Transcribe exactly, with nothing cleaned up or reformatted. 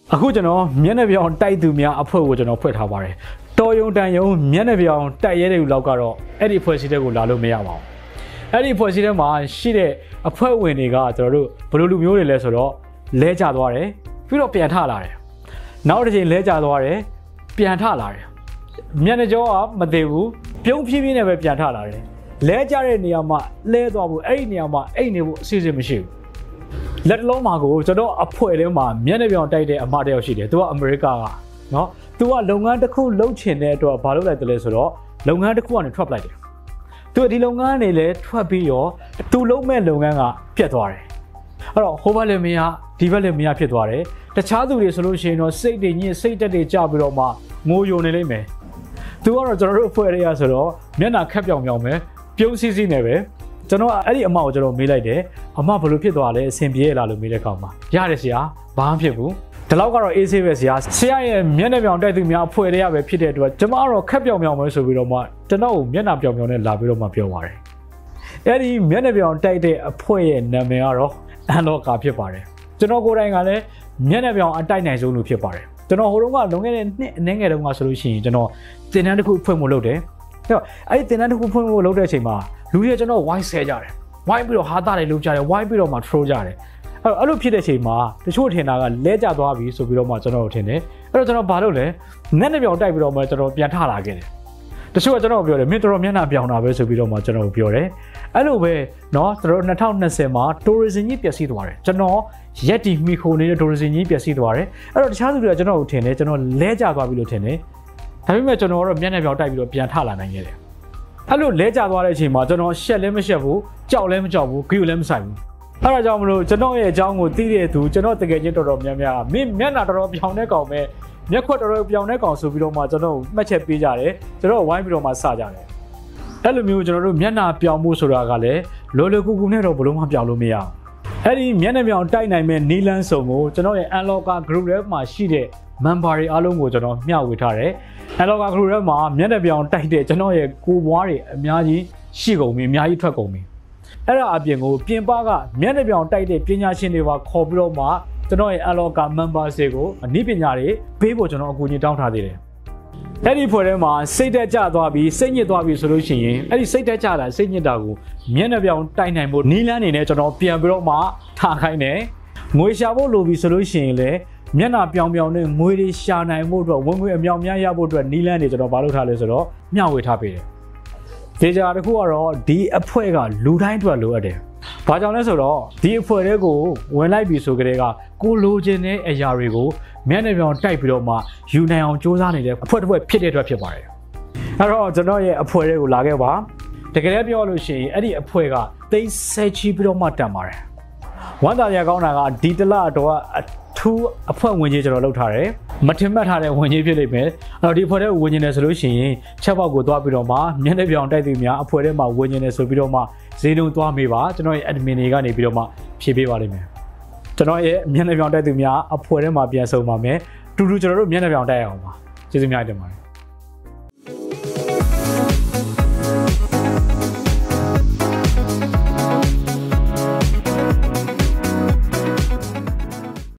အခုကျွန်တော်မျက်နှာပြောင်တိုက်သူများအဖွဲ့ကိုကျွန်တော်ဖွင့်ထားပါတယ်တော်ယုံတန်ယုံမျက်နှာပြောင်တိုက်ရဲတဲ့လူလောက်ကတော့အဲ့ဒီဖွဲ့စည်းတဲ့ကိုလာလို့မရပါဘူးအဲ့ဒီဖွဲ့စည်းတဲ့မှာရှိတဲ့အဖွဲ့ဝင်တွေကကျွန်တော်တို့ဘယ်လိုလူမျိုးတွေလဲဆိုတော့လဲကျသွားတယ်ပြီးတော့ပြန်ထလာတယ်နောက်တစ်ချိန်လဲကျသွားတယ်ပြန်ထလာတယ်မျက်နှာကြောကမသေးဘူးပြုံးဖြည်းဖြည်းနဲ့ပဲပြန်ထလာတယ်လဲကျတဲ့နေရာမှာလဲသွားဖို့အဲ့ဒီနေရာမှာအိတ်နေဖို့အစီအစဉ်မရှိဘူးလက်တလုံးမှာကိုကျွန်တော်အဖွဲ့ထဲမှာမျက်နှာပြောင်တိုက်တဲ့အမတယောက်ရှိတယ်သူကအမေရိကကနော်သူကလုပ်ငန်းတစ်ခုလုပ်ချင်တဲ့အတွက်ဘာလုပ်လိုက်တယ်လဲဆိုတော့လုပ်ငန်းတစ်ခုကနေထွက်ပလိုက်တယ်သူဒီလုပ်ငန်းနေလဲထွက်ပြီးတော့သူလုပ်မဲ့လုပ်ငန်းကပြတ်သွားတယ်အဲ့တော့ဟိုဘက်လည်းမရဒီဘက်လည်းမရဖြစ်သွားတယ်တခြားသူတွေဆိုလို့ရှိရင်တော့စိတ်တွေညစ်စိတ်တက်တွေကြပြီးတော့မှငိုယိုနေလိမ့်မယ်သူကတော့ကျွန်တော်တို့အဖွဲ့ရဲရဆိုတော့မျက်နှာခက်ပြောင်ပြောင်ပဲပြုံးစီးစီးနေပဲကျွန်တော်အဲ့ဒီအမကိုကျွန်တော်မေးလိုက်တယ်အမဘယ်လိုဖြစ်သွားလဲအဆင်ပြေရလားလို့မေးတဲ့အခါမှာရတယ်ဆရာဘာမှဖြစ်ဘူးဒီလောက်ကတော့အေးဆေးပဲဆရာဆရာရဲ့မျက်နှာပြောင်တိုက်သူများအဖွဲ့ရဲရပဲဖြစ်တဲ့အတွက်ကျွန်မကတော့ခက်ပြောင်ပြောင်ပဲဆိုပြီးတော့မှကျွန်တော်ကိုမျက်နှာပြောင်ပြောင်နဲ့လာပြီးတော့မှပြောပါတယ်အဲ့ဒီမျက်နှာပြောင်တိုက်တဲ့အဖွဲ့ရဲ့နာမည်ကတော့အန်လောကာဖြစ်ပါတယ်ကျွန်တော်ကိုယ်တိုင်ကလည်းမျက်နှာပြောင်အတိုက်နိုင်ဆုံးလို့ဖြစ်ပါတယ်ကျွန်တော်ဟိုတုန်းကလွန်ခဲ့တဲ့နှစ်အနည်းငယ်တုန်းကဆိုလို့ရှိရင်ကျွန်တော်တင်တန်းတစ်ခုဖွင့်ဖို့လုပ်တယ်အဲ့ဒီတင်တန်းတစ်ခုဖွင့်ဖို့လုပ်တဲ့အချိန်မှာလူတွေကျွန်တော်ဝိုင်းဆဲကြတယ်ဝိုင်းပြီးတော့ဟာတာတွေလုပ်ကြတယ်ဝိုင်းပြီးတော့မှထရိုးကြတယ်အဲ့အဲ့လိုဖြစ်တဲ့အချိန်မှာတချို့ထင်တာကလဲကျသွားပြီဆိုပြီးတော့မှကျွန်တော်ထင်တယ်အဲ့တော့ကျွန်တော်ဘာလုပ်လဲမျက်နှာပြောင်တိုက်ပြီးတော့မှကျွန်တော်ပြန်ထလာခဲ့တယ်တချို့ကကျွန်တော်ပြောတယ်မင်းတို့မျက်နှာပြောင်တာပဲဆိုပြီးတော့မှကျွန်တော်ပြောတယ်အဲ့လိုပဲเนาะကျွန်တော်နှစ်ထောင်နှစ်ဆယ်မှာ tourism ကြီးပျက်စီးသွားတယ်ကျွန်တော်ရက်တီမီခိုနေတဲ့ tourism ကြီးပျက်စီးသွားတယ်အဲ့တော့တခြားသူတွေကကျွန်တော်ကိုထင်တယ်ကျွန်တော်လဲကျသွားပြီလို့ထင်တယ်ဒါပေမဲ့ကျွန်တော်ကတော့မျက်နှာပြောင်တိုက်ပြီးတော့ပြန်ထလာနိုင်ခဲ့တယ်အဲ့လိုလဲကျသွားတဲ့အချိန်မှာကျွန်တော်ရှက်လည်းမရှက်ဘူးကြောက်လည်းမကြောက်ဘူးဂရုလည်းမဆိုင်ဘူးအဲ့ဒါကြောင့်မလို့ကျွန်တော်ရဲ့အကြောင်းကိုသိတဲ့သူကျွန်တော်တကယ်ချင်းတော်တော်များများမင်းမျက်နှာတော်တော်ပြောင်တဲ့ကောင်ပဲမျက်ခွက်တော်တော်ပြောင်တဲ့ကောင်ဆိုပြီးတော့မှကျွန်တော်မှတ်ချက်ပေးကြတယ်ကျွန်တော်ဝိုင်းပြီးတော့မှစကြတယ်အဲ့လိုမျိုးကျွန်တော်တို့မျက်နှာပြောင်မှုဆိုတာကလည်းလောလောကူကူနဲ့တော့ဘလို့မှပြောင်လို့မရအောင်အဲ့ဒီမျက်နှာပြောင်တိုက်နိုင်မဲ့နီလန်းစုံကိုကျွန်တော်ရဲ့ Unlocker Group ထဲမှာရှိတဲ့ member တွေအားလုံးကိုကျွန်တော်မျှဝေထားတယ် Unlocker Group ထဲမှာမျက်နှာပြောင်တိုက်တဲ့ကျွန်တော်ရဲ့ကိုပွားတွေအများကြီးရှိကုန်ပြီအများကြီးထွက်ကုန်ပြီအဲ့ဒါအပြင်ကိုပြင်ပကမျက်နှာပြောင်တိုက်တဲ့ပညာရှင်တွေပါခေါ်ပြီးတော့မှကျွန်တော်ရဲ့ Unlocker members တွေကိုအနည်းပညာတွေပေးဖို့ကျွန်တော်အကူအညီတောင်းထားသေးတယ်အဲ့ဒီဖွဲ့ထဲမှာစိတ်တက်ကြသွားပြီးစိတ်ညစ်သွားပြီးဆိုလို့ရှိရင်အဲ့ဒီစိတ်တက်ကြတာစိတ်ညစ်တာကိုမျက်နှာပြောင်တိုက်နိုင်ဖို့နီးလန်းနေနဲ့ကျွန်တော်ပြန်ပြီးတော့မှထားခိုင်းတယ်ငွေရှာဖို့လိုပြီဆိုလို့ရှိရင်လည်းမျက်နှာပြောင်ပြောင်နဲ့ငွေတွေရှာနိုင်ဖို့အတွက်ဝင်ငွေအမြောက်များရဖို့အတွက်နီးလန်းနေကျွန်တော်ဘာလုပ်ထားလဲဆိုတော့မျှဝေထားပေးတယ်ဒေဂျာတခုကတော့ဒီအဖွဲ့ကလူတိုင်းအတွက်လိုအပ်တယ်။ဘာကြောင့်လဲဆိုတော့ဒီအဖွဲ့တွေကိုဝင်လိုက်ပြီဆိုကြတဲ့ကကိုလိုချင်တဲ့အရာတွေကိုမျက်နှာပြောင်တိုက်ပြီးတော့မှယူနိုင်အောင်စူးစမ်းနေတဲ့အဖွဲ့တစ်ဖွဲ့ဖြစ်တဲ့အတွက်ဖြစ်ပါတယ်။အဲ့တော့ကျွန်တော်ရဲ့အဖွဲ့တွေကိုလာခဲ့ပါတကယ်လည်းပြောလို့ရှိရင်အဲ့ဒီအဖွဲ့ကသိဆဲချီပြီးတော့မှတန်ပါတယ်။ဝမ်းသာရကောင်းတာကဒီတလတော့အထူးအဖွဲ့ဝင်ကြီးကျွန်တော်လုပ်ထားတယ်။မထင်မှတ်ထားတဲ့ဝင်ကြီးဖြစ်လိမ့်မယ်။အဲ့တော့ဒီအဖွဲ့တွေဝင်နေတယ်ဆိုလို့ရှိရင်ချက်ပေါက်ကိုသွားပြီးတော့မှမျက်နှာပြောင်တိုက်သူများအဖွဲ့ထဲမှာဝင်နေတယ်ဆိုပြီးတော့မှဈေးနှုန်းသွားမေးပါကျွန်တော်ရဲ့ admin တွေကနေပြီးတော့မှဖြည့်ပေးပါလိမ့်မယ်ကျွန်တော်ရဲ့မျက်နှာပြောင်တိုက်သူများအဖွဲ့ထဲမှာပြန်ဆုံပါမယ်တူတူကျွန်တော်တို့မျက်နှာပြောင်တိုက်ရအောင်ပါကျေးဇူးများတင်ပါတယ်